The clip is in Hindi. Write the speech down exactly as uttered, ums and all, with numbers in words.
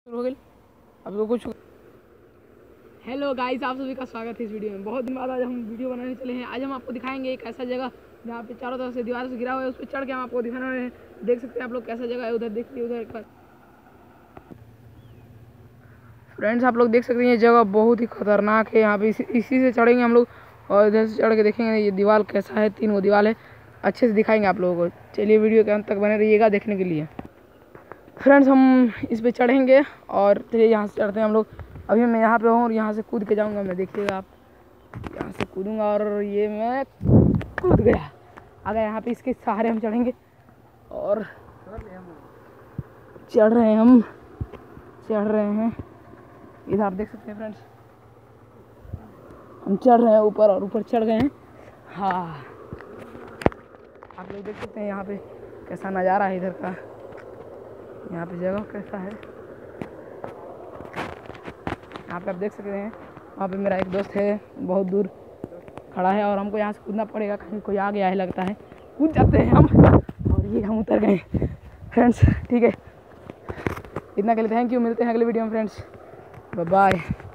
हो गई अब तो कुछ। हेलो गाइस, आप सभी का स्वागत है इस वीडियो में। बहुत दिन बाद आज हम वीडियो बनाने चले हैं। आज हम आपको दिखाएंगे एक ऐसा जगह जहाँ पे चारों तरफ से दीवार से घिरा हुआ है, उस पर चढ़ के हम आपको दिखाने वाले हैं। देख सकते हैं आप लोग कैसा जगह है, उधर देखिए, उधर एक बार फ्रेंड्स आप लोग देख सकते हैं ये जगह बहुत ही खतरनाक है। यहाँ पे इसी, इसी से चढ़ेंगे हम लोग और इधर से चढ़ के देखेंगे ये दीवार कैसा है। तीन वो दीवार है, अच्छे से दिखाएंगे आप लोगों को। चलिए वीडियो के अंत तक बने रहिएगा देखने के लिए। फ्रेंड्स हम इस पे चढ़ेंगे और चलिए यहाँ से चढ़ते हैं हम लोग। अभी मैं यहाँ पे हूँ और यहाँ से कूद के जाऊँगा मैं, देखिएगा आप। यहाँ से कूदूँगा और ये मैं कूद गया। अगर यहाँ पे इसके सहारे हम चढ़ेंगे और चढ़ रहे हैं हम चढ़ रहे हैं इधर आप देख सकते हैं फ्रेंड्स, हम चढ़ रहे हैं ऊपर और ऊपर चढ़ गए हैं। हाँ आप लोग देख सकते हैं यहाँ पे कैसा नज़ारा है इधर का। यहाँ पे जगह कैसा है, यहाँ पे आप देख सकते हैं। वहाँ पे मेरा एक दोस्त है, बहुत दूर खड़ा है और हमको यहाँ से कूदना पड़ेगा। कहीं कोई आ गया है लगता है, कूद जाते हैं हम और ये हम उतर गए फ्रेंड्स। ठीक है, इतना के लिए थैंक यू। मिलते हैं अगले वीडियो में फ्रेंड्स, बाय बाय।